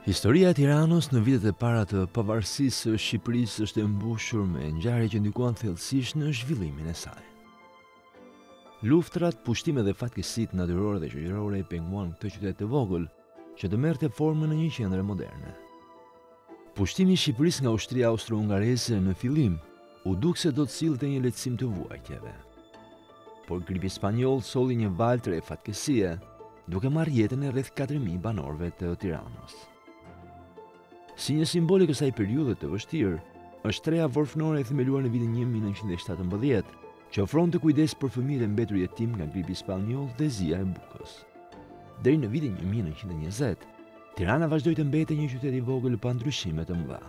Historia e Tiranës në vitet e para të pavarësisë së Shqipërisë është e mbushur me ngjarje që ndikuan thellësisht në zhvillimin e saj. Luftrat, pushtimet dhe fatkeqësitë natyrore dhe shoqërore i penguan këtë qytet të vogël që të merrte formën në një qendër moderne. Pushtimi i Shqipërisë nga ushtria austro-hungareze në fillim u duk se do të sillte një lehtësim të vuajtjeve. Por gripi spanjoll solli një valë të re fatkeqësie, duke marrë jetën e rreth 4000 banorëve të Tiranës. Si një simbol i kësaj periudhe të vështirë, është treja vorfnore e themeluar në vitin 1917, që ofronte kujdes për fëmijët e mbetur jetim nga gripi spanjoll dhe zia e bukës. Deri në vitin 1920, Tirana vazhdoi të mbetej një qytet i vogël pa ndryshime të mëdha.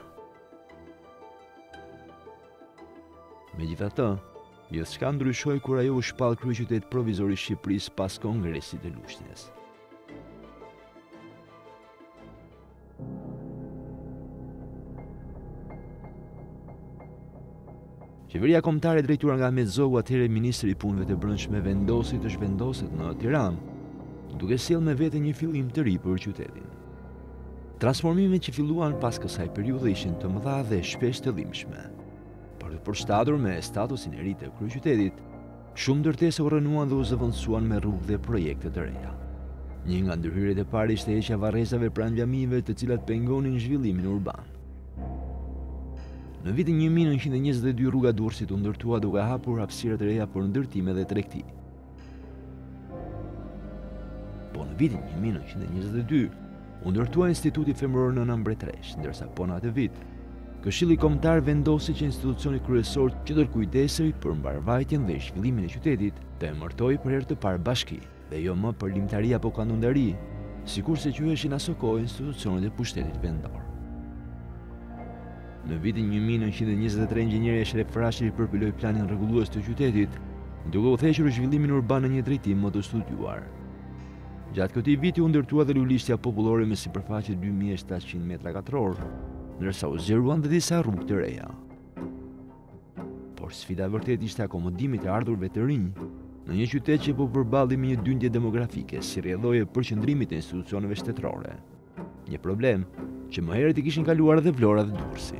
Megjithatë, gjithçka ndryshoi kur ajo u shpall kryeqytet provizor i Shqipërisë pas Kongresit të Lushnjës. Qeveria kombëtare drejtuar nga Ahmet Zogu, atëherë ministri i punëve të brendshme, vendosi të zhvendoset në Tiranë, duke sjellë me vete një fillim të ri për qytetin. Transformimet që filluan pas kësaj periudhe ishin të mëdha dhe shpesh të dhimbshme. Për të përshtatur me statusin e ri të kryeqytetit, shumë ndërtesa u rënuan dhe u zëvendësuan me rrugë dhe projekte të reja. Një nga ndërhyrjet e parë ishte heqja e varrezave pranë xhamive, të cilat pengonin zhvillimin urban. Në vitin 1922 rruga Durrësit u ndërtua duke hapur hapësira të reja për ndërtime dhe tregti. Po në vitin 1922 u ndërtua Instituti Femëror Nëna Mbretëresh, ndërsa po në atë vit, Këshilli Kombëtar vendosi që institucioni kryesor që do të kujdesej për mbarvajtjen dhe zhvillimin e qytetit të emërtojë për herë të parë bashki dhe jo më për limtari apo kanundari, sikurse quheshin aso kohë institucionet e pushtetit vendor. Në vitin 1923 inxhinieri Shrek Frashi përpiloi planin rregullues të qytetit, duke u theshur zhvillimin urban në një drejtim më të studiuar. Gjatë këtij viti u ndërtua dhe lulishtja popullore me sipërfaqe 2700 metra katror, ndërsa u zgjeruan dhe disa rrugë të reja. Por sfida e vërtetë ishte akomodimi të ardhurëve të rinj në një qytet që po përballej me një dyndje demografike si rrjedhoje përqendrimit të institucioneve shtetërore. Një problem që më herët i kishin kaluar edhe Vlora dhe Durrësi.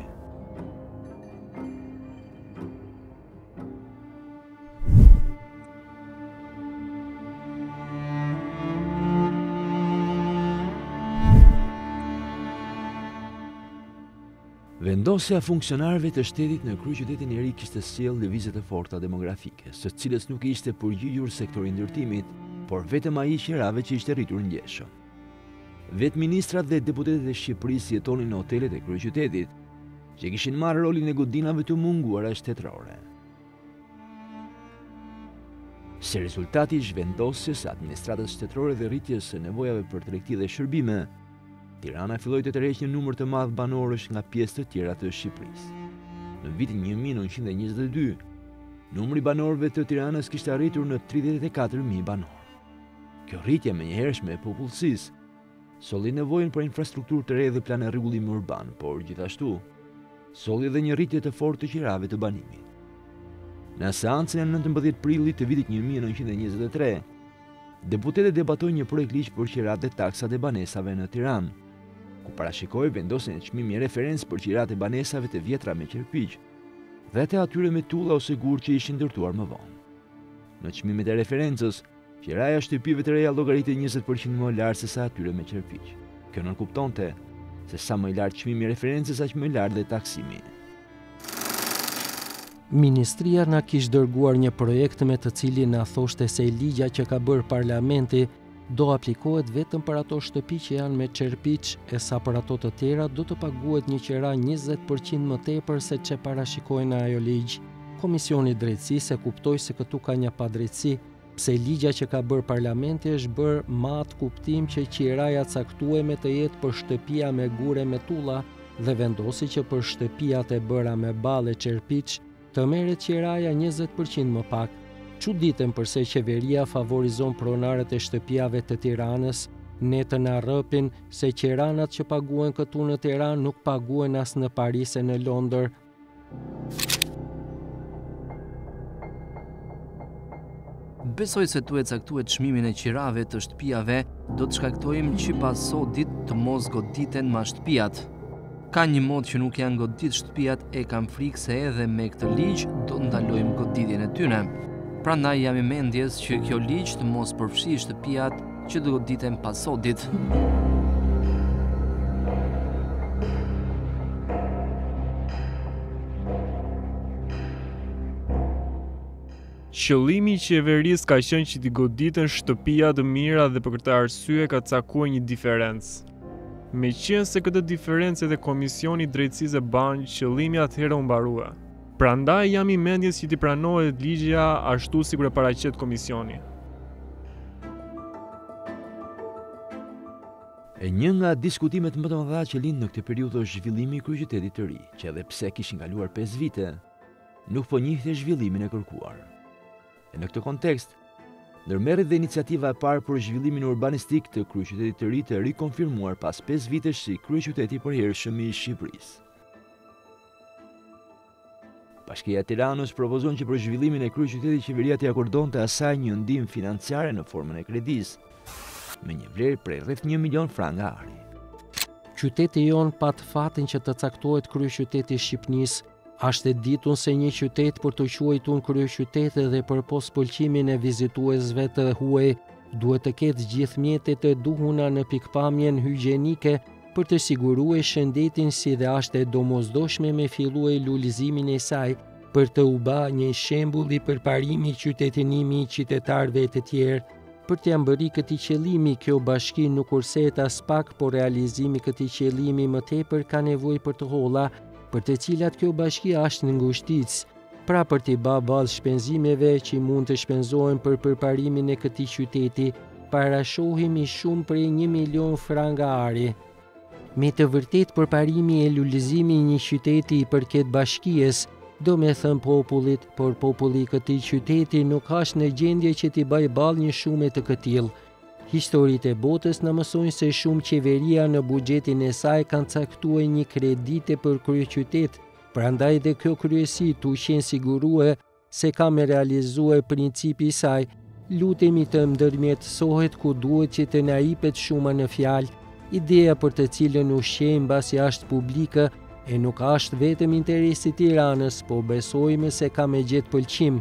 Vendosja funksionarëve të shtetit në kryeqytetin e ri kishte sjellë lëvizje të forta demografike, së cilës nuk ishte përgjigjur sektori i ndërtimit, por vetëm ai i qerave që ishte rritur ngjeshëm. Vetë ministrat dhe deputetët e Shqipërisë jetonin në hotelet e kryeqytetit, që kishin marrë rolin e godinave të munguara shtetërore. Si rezultati i zhvendosjes së administratës shtetërore dhe rritjes së nevojave për tregti dhe shërbime, Tirana filloi të tërheqë një numër të madh banorësh nga pjesë të tjera të Shqipërisë. Në vitin 1922, numri i banorëve të Tiranës kishte arritur në 34.000 banorë. Kjo rritje menjëhershme e popullsisë solli nevojën për infrastrukturë të re dhe plane rregullimi urban, por gjithashtu solli edhe një rritje të fortë të qirave të banimit. Në seancën e 19 prillit të vitit 1923, deputetët debatojnë një projekt ligj për qirat dhe taksat e banesave në Tiranë, ku parashikoi vendosjen e çmimi referencë për qirat e banesave të vjetra me qerpiq dhe të atyre me tulla ose gur që ishin ndërtuar më vonë. Në çmimet e referencës, qiraja shtëpive të reja llogaritet 20% më lart se sa atyre me qerpiq. Kjo nënkuptonte se sa më i lartë çmimi i referencës, aq më i lartë dhe taksimi. Ministria na kishte dërguar një projekt me të cilin na thoshte se ligja që ka bërë parlamenti do aplikohet vetëm për ato shtëpi që janë me qerpiç, e sa për ato të tjera do të paguhet një qira 20% më tepër se ç'e parashikoi në ajo ligj. Komisioni i Drejtësisë e kuptoi se këtu ka një padrejtësi, pse ligja që ka bërë parlamenti është bërë me atë kuptim që qiraja caktueme të jetë për shtëpia me gure me tulla dhe vendosi që për shtëpiat e bëra me ballë e qerpiç të merret qiraja 20% më pak. Çuditën përse qeveria favorizon pronarët e shtëpiave të Tiranës, ne të na rrëpin se qiranat që paguhen këtu në Tiranë nuk paguhen as në Paris e në Londër. Besoj se tu e caktuar çmimin e qirave të shtëpiave, do të shkaktojmë që pas sotit të mos goditen ma shtëpiat. Ka një mod që nuk janë godit shtëpiat e kam frikë se edhe me këtë ligj do ndalojmë goditjen e tyre. Prandaj jam i mendjes që kjo ligj të mos përfshi shtëpiat që do goditen pas sodit. Qëllimi i qeverisë ka qenë që t'i goditen shtëpia të mira dhe për këtë arsye ka caktuar një diferencë. Meqense këtë diferencë edhe Komisioni i Drejtësisë e ban, qëllimi atëherë u mbarua. Prandaj jam i mendjes që t'i pranohet ligja ashtu si kur e paraqet Komisioni. E një nga diskutimet më të mëdha që lind në këtë periudhë është zhvillimi i kryeqytetit të ri, që edhe pse kishin kaluar 5 vite, nuk po njihte zhvillimin e kërkuar. E në këtë kontekst, ndërmerret dhe iniciativa e parë për zhvillimin urbanistik të kryeqytetit të ri të rikonfirmuar pas 5 vitesh si kryeqyteti i përhershëm i Shqipërisë. Bashkia e Tiranës propozon që për zhvillimin e kryeqytetit qeveria t'i akordonte asaj një ndihmë financiare në formën e kredisë, me një vlerë prej rreth 1 milion franga ari. Qyteti jon pat fatin që të caktohet kryeqyteti i Shqipërisë. Ashtë e ditun se një qytet për të quajtur kryeqytet dhe për pos pëlqimin e vizituesve të huaj, duhet të ketë gjithë mjetet e duhuna në pikpamjen higjienike për të siguruar shëndetin, si dhe ashtë e domosdoshme me filluar lulëzimin e saj për të u bë një shembull i përparimit i qytetënimit i qytetarëve të tjerë. Për të mbërri këtij qëllimi, kjo bashki nuk kurset as pak, por realizimi i këtij qëllimi më tepër ka nevojë për të holla, për të cilat kjo bashki është në ngushticë, pra për t'i bë bazë shpenzimeve që mund të shpenzohen për përparimin e këtij qyteti, parashohimi shumë prej 1 milion franga ari. Me të vërtet përparimi e lulëzimi i një qyteti i përket bashkisë, do me thënë popullit, por populli i këtij qyteti nuk është në gjendje që t'i bëjë ballë një shume të këtillë. Historitë e botës në mësojnë se shumë qeveria në buxhetin e saj kanë caktuar një kredite për kryeqytet, prandaj dhe kjo kryesi tu qenë sigurue se ka me realizuar principi i saj. Lutemi të ndërmjetësohet ku duhet që të na jepet shuma në fjalë, ideja për të cilën ushqejmë mbasi është publike e nuk është vetëm interesi i Tiranës, po besojmë se ka me gjetë pëlqim.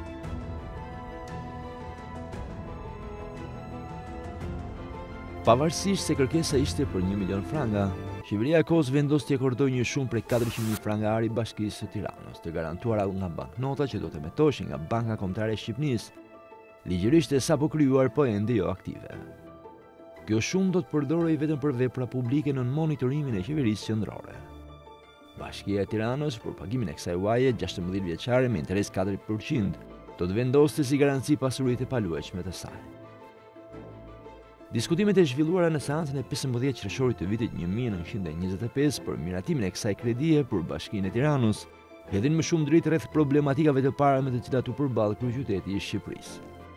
Pavarësisht se kërkesa ishte për 1 milion franga, qeveria e kohës vendos t'i akordojë një shumë prej 400.000 franga ari Bashkisë së Tiranës, të garantuara nga banknota që do të emetoheshin nga Banka Kombëtare e Shqipërisë, ligjërisht e sapo krijuar po ende jo aktive. Kjo shumë do të përdorej vetëm për vepra publike në monitorimin e qeverisë qendrore. Bashkia e Tiranës për pagimin e kësaj uaje 16 vjeçare me interes 4% do të vendoste si garanci pasuritë e paluajtshme të saj. Diskutimet e zhvilluara në seancën e 15 qershorit të vitit 1925 për miratimin e kësaj kredie për Bashkinë e Tiranës hedhin më shumë dritë rreth problematikave të para me të cilat u përball kryeqyteti i Shqipërisë.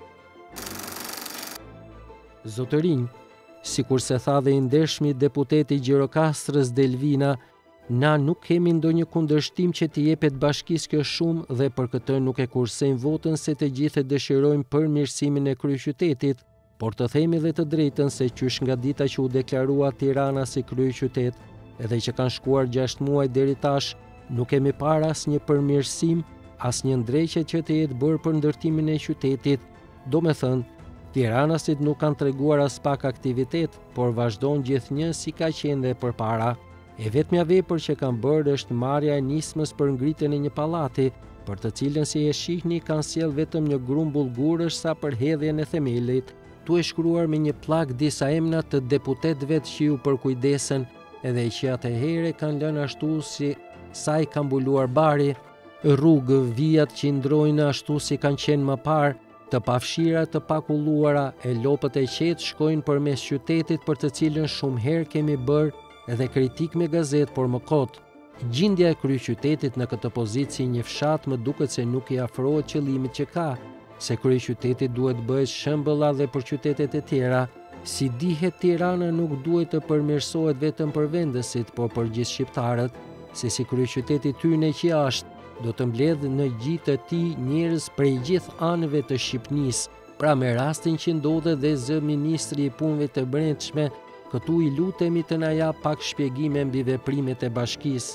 Zotërinj, sikur se tha dhe i ndershmi deputeti Gjirokastrës Delvina, na nuk kemi ndonjë kundërshtim që t'i jepet bashkisë kjo shumë dhe për këtë nuk e kursejmë votën se të gjithë dëshirojmë përmirësimin e kryeqytetit, por të themi dhe të drejtën se qysh nga dita që u deklarua Tirana si kryeqytet, edhe që kanë shkuar 6 muaj deri tash, nuk kemi parë asnjë përmirësim, asnjë ndrejqe që të jetë bërë për ndërtimin e qytetit. Do me thënë, tiranasit nuk kanë treguar as pak aktivitet, por vazhdon gjithnjë si ka qenë dhe përpara. E vetmja vepër që kanë bërë është marrja e nismës për ngritjen e një pallati, për të cilën si e shihni kanë sjell vetëm një grumbull gurësh sa për hedhjen e themelit. Tu e shkruar me një pllak disa emra të deputetëve që ju përkujdesen, edhe që atëherë kanë lënë ashtu si sa i kanë mbuluar bari, rrugë, vijat që ndrojnë ashtu si kanë qenë më parë, të pafshira, të pakulluara, e lopët e qetë shkojnë përmes qytetit për të cilën shumë herë kemi bërë edhe kritik me gazet, por më kot. Gjendja e kryeqytetit në këtë pozitë si një fshat më duket se nuk i afrohet qëllimit që ka, se kryeqyteti duhet bëhet shembull edhe për qytetet e tjera. Si dihet, Tirana nuk duhet të përmirësohet vetëm për vendesit, por për gjithë shqiptarët, se si kryeqyteti tyne që është, do të mbledh në gjithë të tij njerëz prej gjithë anëve të Shqipërisë. Pra me rastin që ndodhe dhe zë ministri i punëve të brendshme, Këtu i lutemi të na jap pak shpjegime mbi veprimet e bashkisë.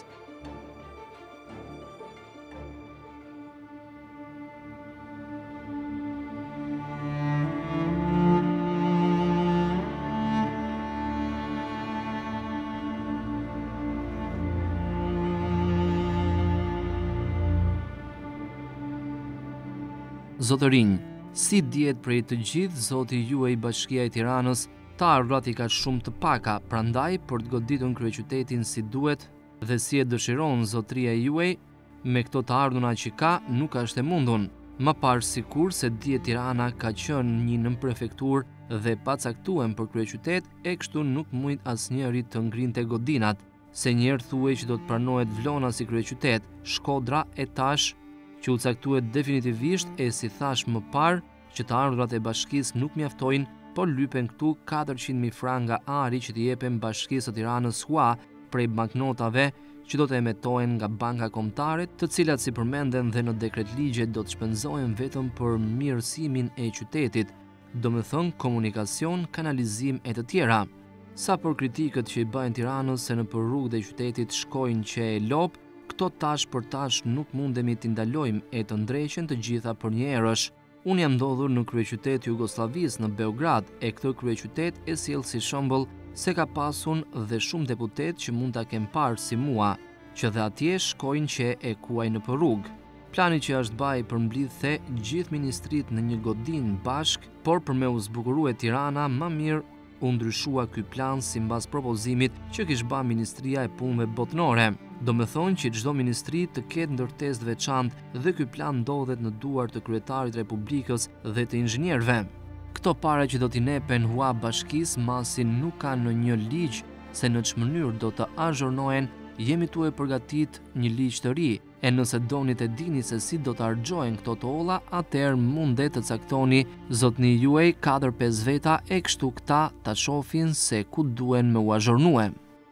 Zotërinj, si dihet prej të gjithë, zoti juaj Bashkia e Tiranës, të ardhurat i ka shumë të paka, prandaj për të goditur kryeqytetin si duhet dhe si e dëshiron zotëria juaj, me këto të ardhuna që ka, nuk është e mundun. Më parë sikur se dihet Tirana ka qenë një nënprefektur dhe pacaktuar për kryeqytet, e kështu nuk mund asnjëri të ngrinte godinat, se njerë thuaj që do të pranohet Vlona si kryeqytet, Shkodra e tash që u caktuet definitivisht e si thash më parë që të ardhurat e bashkisë nuk mjaftojnë, por lypen këtu 400.000 franga ari që t'i jepen Bashkisë së Tiranës hua prej banknotave që do të emetohen nga banka kombëtare, të cilat si përmenden dhe në dekret ligje do të shpenzohen vetëm për mirësimin e qytetit, domethënë komunikacion, kanalizim e të tjera. Sa për kritikët që i bëjnë Tiranës se në për rrugët e qytetit shkojnë që e lop, këto tash për tash nuk mundemi t'i ndalojmë e të ndreqen të gjitha për një herësh. Unë jam ndodhur në kryeqytet Jugosllavisë në Beograd, e këtë kryeqytet e sjell si shembull se ka pasun dhe shumë deputet që mund ta kenë parë si mua, që dhe atje shkojnë që e kuaj në për rrugë. Plani që është baj përmblidhte gjithë ministrit në një godinë bashk, por për me u zbukurue Tirana, më mirë u ndryshua ky plan sipas propozimit që kishte bërë Ministria e Punëve Botnore. Do me thonë që çdo ministri të ketë ndërtesë të veçantë dhe ky plan ndodhet në duart të kryetarit Republikës dhe të inxhinierëve. Këto para që do t'i nepen hua bashkisë masin nuk kanë në një ligj se në ç'më mënyrë do të azhurnohen, jemi tu e përgatit një ligj të ri, e nëse doni të dini se si do të argjohen këto tolla, atëherë mundet të caktoni zotni juaj 4-5 veta e kështu këta ta shohin se ku duhen me u azhurnue.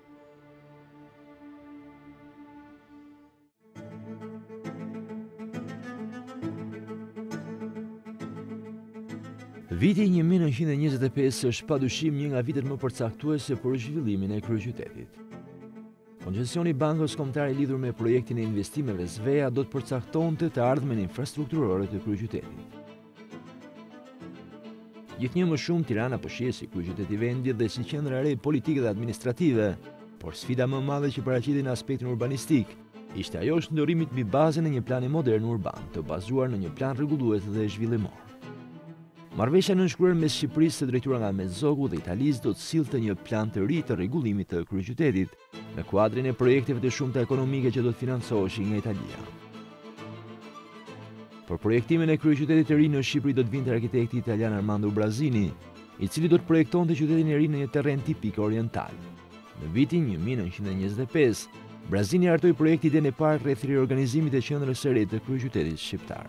Viti 1925 është padyshim një nga vitet më përcaktuese për zhvillimin e kryeqytetit. Koncesioni i Bankës Kombëtare lidhur me projektin e investimeve Svea do të përcaktonte të ardhmen infrastrukturore të kryeqytetit. Gjithnjë më shumë Tirana po shihet si kryeqytet i vendit dhe si qendra e re politike dhe administrative, por sfida më e madhe që paraqitej në aspektin urbanistik ishte ajo shndërrimit mbi bazën e një plani modern urban, të bazuar në një plan rregullues dhe zhvillimor. Marrëveshja nënshkruar mes Shqipërisë së drejtuar nga Mezzogu dhe Italisë do të sillte një plan të ri të rregullimit të kryeqytetit, me kuadrin e projekteve të shumta ekonomike që do të financoheshin nga Italia. Për projektimin e kryeqytetit të ri në Shqipëri do të vinte arkitekti italian Armando Brazini, i cili do të projektonte qytetin e ri në një terren tipik oriental. Në vitin 1925, Brazini hartoi projektin e parë rreth riorganizimit të qendrës së re të kryeqytetit shqiptar.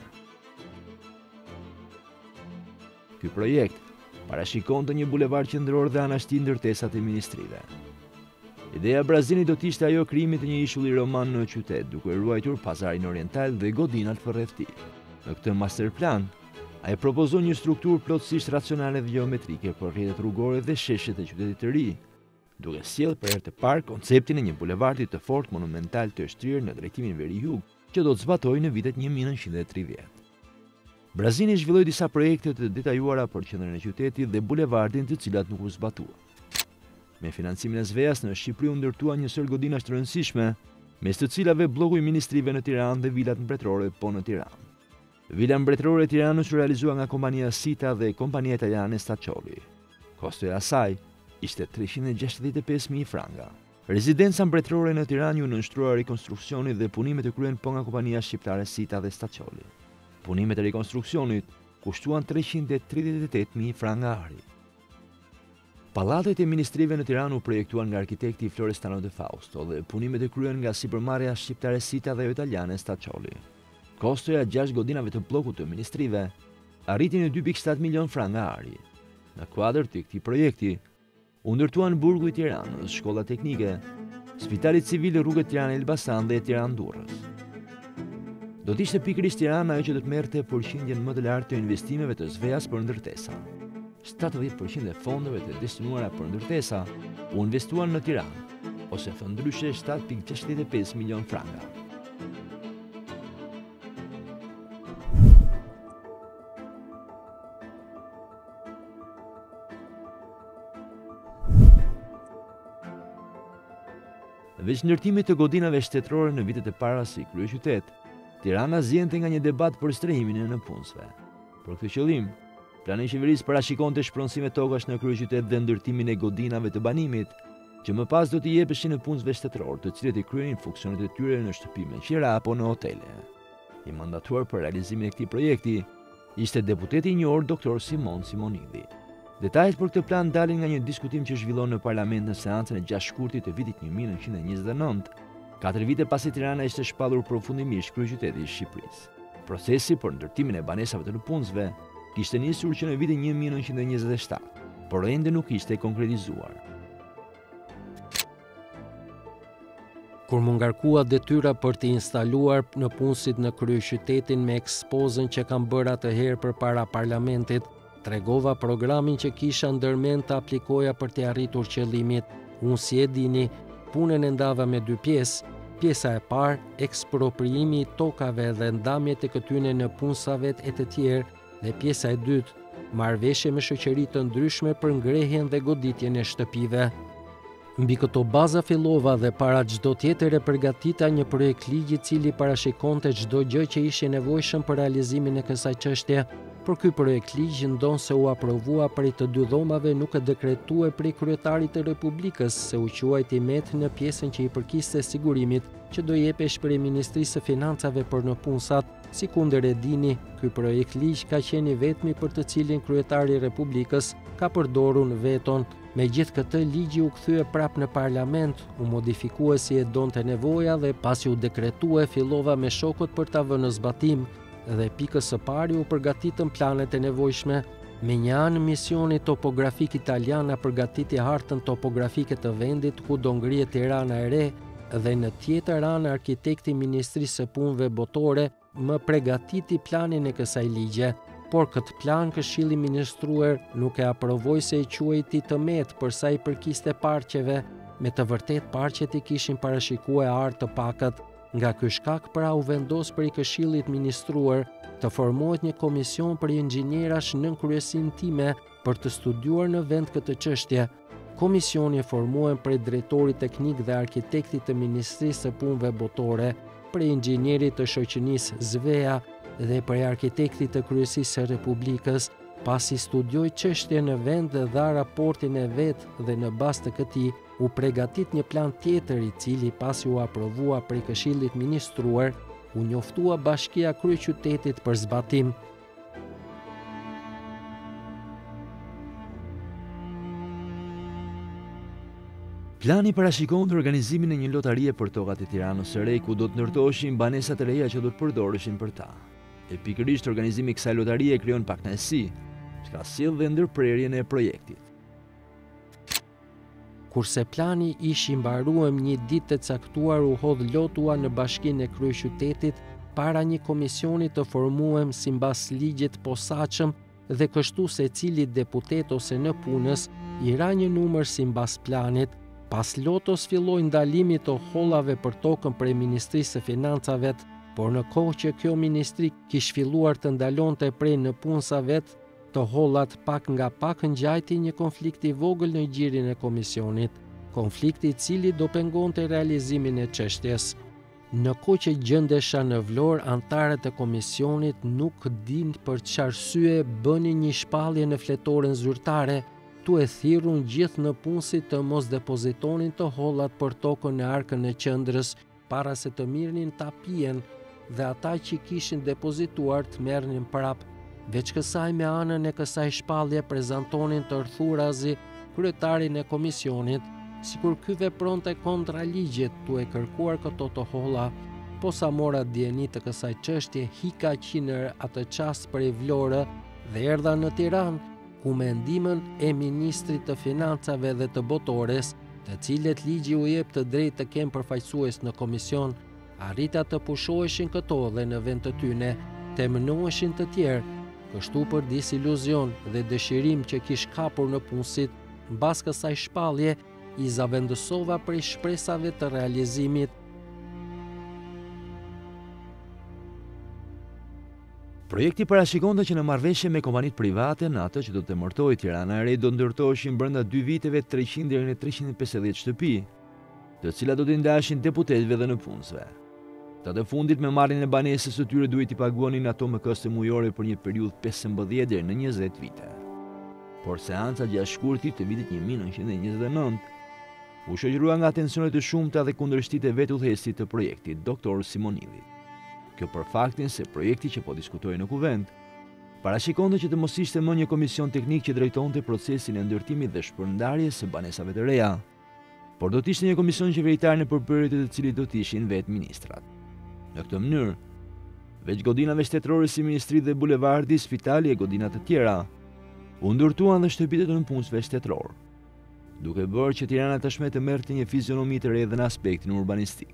Ky projekt parashikonte një bulevard qendror dhe anashti ndërtesat e ministrive. Ideja e Brazini do të ishte ajo krijimi të një ishulli roman në qytet, duke ruajtur pazarin oriental dhe godinat rreth tij. Në këtë masterplan, ai propozon një strukturë plotësisht racionale dhe gjeometrike për rrjetet rrugore dhe sheshet e qytetit të ri, duke sjellë për herë të parë konceptin e një bulevardi të fortë monumental të shtrirë në drejtimin veri-jug, që do të zbatojë në vitet 1930. Brazini zhvilloi disa projekte të detajuara për qendrën e qytetit dhe bulevardin, të cilat nuk u zbatuan. Me financimin e Sveas në Shqipëri u ndërtua një sër godinash të rëndësishme, mes të cilave bloku i ministrive në Tiranë dhe vilat mbretërore po në Tiranë. Vila mbretërore e Tiranës u realizua nga kompania Sita dhe kompania italiane Staccioli. Kosto e asaj ishte 365.000 franga. Rezidenca mbretërore në Tiranë u nënshtrua rikonstruksioni dhe punimet u kryen po nga kompania shqiptare Sita dhe Staccioli. Punimet e rikonstruksionit kushtuan 338.000 franga ari. Pallatet e ministrive në Tiranë u projektuan nga arkitekti Florestano de Fausto dhe punimet e kryen nga sipërmarrja shqiptare Sita dhe italiane Staccioli. Kostoja 6 godinave të bllokut të ministrive arriti në 2.7 milion franga ari. Në kuadër të këtij projekti u ndërtuan burgu i Tiranës, shkolla teknike, spitali civil, rrugët Tiranë-Elbasan dhe Tiranë-Durrës. Do të ishte pikërisht Tirana ajo që do të merrte përqindjen më të lartë të investimeve të Sveas për ndërtesa. 70% e fondeve të destinuara për ndërtesa u investuan në Tiranë, ose thëndryshe 7,65 milion franga. Veç ndërtimit të godinave shtetërore në vitet e para si kryeqytet, Tirana zjente nga një debat për strehimin e nëpunësve. Për këtë qëllim, plani i qeverisë parashikonte shpronësime tokash në kryeqytet dhe ndërtimin e godinave të banimit, që më pas do t'i jepeshin nëpunësve shtetëror, të cilët i kryenin funksionet e tyre në shtëpi me qira apo në hotele. I mandatuar për realizimin e këtij projekti ishte deputeti i njohur Dr. Simon Simonidhi. Detajet për këtë plan dalin nga një diskutim që zhvillon në parlament në seancën e 6 shkurtit të vitit 1929, 4 vite pasi Tirana ishte shpallur përfundimisht kryeqyteti i Shqipërisë. Procesi për ndërtimin e banesave të nëpunësve kishte nisur që në vitin 1927, por ende nuk ishte konkretizuar. Kur më ngarkua detyra për të instaluar nëpunësit në kryeqytetin me ekspozën që kam bërë atëherë përpara parlamentit, tregova programin që kisha ndërmend të aplikoja për të arritur qëllimit. Unë si e dini, punën e ndava me 2 pjesë. Pjesa e parë, ekspropriimi i tokave dhe ndamjet e këtyre nëpunësave e të tjerë, dhe pjesa e dytë, marrëveshje me shoqëri të ndryshme për ngrehjen dhe goditjen e shtëpive. Mbi këto baza fillova dhe para çdo tjetër e përgatita një projekt ligji i cili parashikonte çdo gjë që ishte nevojshëm për realizimin e kësaj çështje. Por ky projekt ligj ndonë se u aprovua prej të 2 dhomave nuk e dekretue prej kryetarit të Republikës, se u quajti met në pjesën që i përkiste sigurimit që do jepesh prej Ministrisë së Financave për nëpunësat. Sikundër e dini, ky projekt ligj ka qenë i vetmi për të cilin kryetari i Republikës ka përdorur veton. Megjithë këtë, ligji u kthye prap në parlament, u modifikue si e donte nevoja dhe pasi u dekretue fillova me shokët për ta vënë në zbatim. Dhe pikës së pari u përgatitën planet e nevojshme. Me një anë misioni topografik italian përgatiti hartën topografike të vendit ku do ngrihet Tirana e re, dhe në tjetër anë arkitekti i Ministrisë së Punëve Botore më përgatiti planin e kësaj ligje. Por këtë plan Këshilli Ministruar nuk e aprovoi se i quajti të met për sa i përkiste parqeve. Me të vërtet parqet i kishin parashikuar art të pakët. Nga ky shkak pra u vendos për i Këshillit Ministruar të formohet një komision për inxhinierash nën kryesinë time për të studiuar në vend këtë çështje. Komisioni formohen prej drejtorit teknik dhe arkitektit të Ministrisë së Punëve Botore, prej inxhinierit të shoqënisë Zvea dhe prej arkitektit të Kryesisë së Republikës. Pasi studioi çështjen në vend dhe dha raportin e vet dhe në bazë të këtij u përgatit një plan tjetër i cili pasi u aprovua prej Këshillit Ministruar, u njoftua Bashkia Kryeqytetit për zbatim. Plani parashikonte organizimin e një lotarie për tokat e Tiranës së re, ku do të ndërtoheshin banesat e reja që do të përdoreshin për ta. E pikërisht organizimi i kësaj lotarie krijon pak kënaqësi, që ka sjellë dhe ndërprerjen e projektit. Kurse plani ishi mbaruar një ditë të caktuar, u hodh lotua në Bashkinë e Kryeqytetit para një komisioni të formuar sipas ligjit posaçëm dhe kështu secili deputet ose nëpunës i ra një numër sipas planit. Pas lotos filloi ndalimi të hollave për tokën prej Ministrisë së Financave, por në kohë që kjo ministri kishte filluar të ndalonte prej nëpunësave të hollat, pak nga pak ngjajti një konflikt i vogël në gjirin e komisionit, konflikti i cili do pengonte realizimin e çështjes. Në kohë që gjendesha në Vlorë, anëtarët e komisionit nuk dinë për çfarë arsye bënin një shpallje në fletoren zyrtare, tu e thirrun gjithë nëpunësit të mos depozitonin të hollat për tokën e arkën e qendrës para se të mirnin ta pijen, dhe ata që kishin depozituar të merrnin prap. Veç kësaj, me anën e kësaj shpallje prezantonin të rthurazi kryetarin e komisionit, sikur ky vepronte kontra ligjit, tu e kërkuar këto të holla. Posa mora dieni të kësaj çështje, hika në atë çast prej Vlorë dhe erdha në Tiranë, ku me ndihmën e ministrit të Financave dhe të Botores, të cilët ligji u jep të drejtë të kenë përfaqësues në komision, arrita të pushoheshin këto dhe në vend të tyne, të mënoheshin të tjerë. kështu për disiluzion dhe dëshirim që kish kapur në punësit, mbas kësaj shpallje, i zavendësova prej shpresave të realizimit. Projekti parashikonte që në marrëveshje me kompanitë private, në atë që do të emërtojë Tirana e Re, do ndërtoheshin brenda 2 viteve 300 deri në 350 shtëpi, të cilat do t'i ndashin deputetëve dhe në punësve. Të fundit me marrjen e banesës së tyre duhet i paguanin ato me koste mujore për një periudhë 15 deri në 20 vite. Por seanca gjatë shkurtit të vitit 1929 u shoqërua nga tensionet të shumta dhe kundërshtitë e vetudhëhesit të projektit, Dr. Simonidit. Kjo për faktin se projekti që po diskutojë në kuvent parashikonte që të mos ishte më një komision teknik që drejtonte procesin e ndërtimit dhe shpërndarjes së banesave të reja, por do të ishte një komision qeveritar në përbërje të cilit do të ishin vetë ministrat. Në këtë mënyrë, veç godinave shtetërore si ministri dhe bulevardi, spitali e godina të tjera, u ndërtuan dhe shtëpitë të nëpunësve shtetëror, duke bërë që Tirana tashmë të merrte një fizionomi të re dhe në aspektin urbanistik.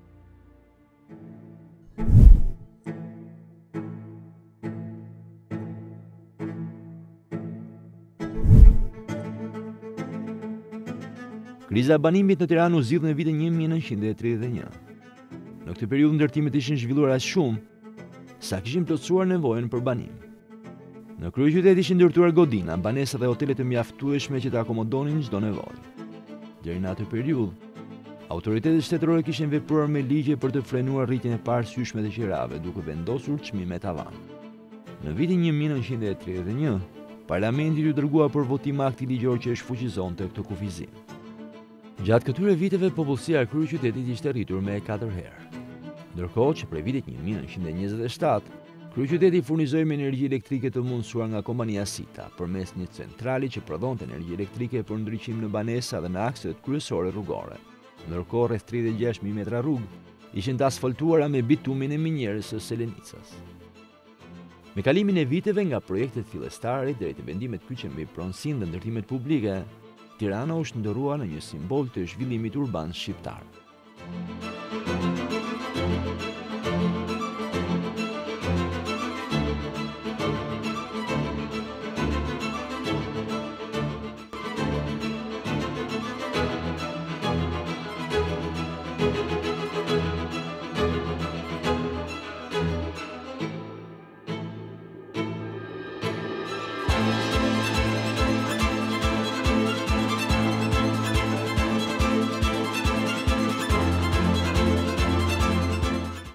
Kriza e banimit në Tiranë u zgjidh në vitin 1931. Në këtë periudhë ndërtimet ishin zhvilluar aq shumë sa kishin plotësuar nevojën për banim. Në kryeqytet ishin ndërtuar godina, banesa dhe hotele të mjaftueshme që të akomodonin çdo nevojë. Deri në atë periudhë, autoritetet shtetërore kishin vepruar me ligje për të frenuar rritjen e parësyeshme të qirave, duke vendosur çmime tavan. Në vitin 1931, Parlamenti u dërgua për votim akti ligjor që e shfuqizonte këtë kufizim. Gjatë këtyre viteve, popullsia e kryeqytetit ishte rritur me 4 herë. Ndërkohë që prej vitit 1927, kryeqyteti furnizoi me energji elektrike të mundësuar nga kompania Sita, përmes një centrali që prodhonte energji elektrike për ndriçim në banesa dhe në akset kryesore rrugore. Ndërkohë, rreth 36.000 metra rrugë ishin të asfaltuara me bitumin e minjerës së Selenicës. Me kalimin e viteve nga projektet fillestare deri te vendimet kyçe mbi pronësinë dhe ndërtimet publike, Tirana u shndërrua në një simbol të zhvillimit urban shqiptar.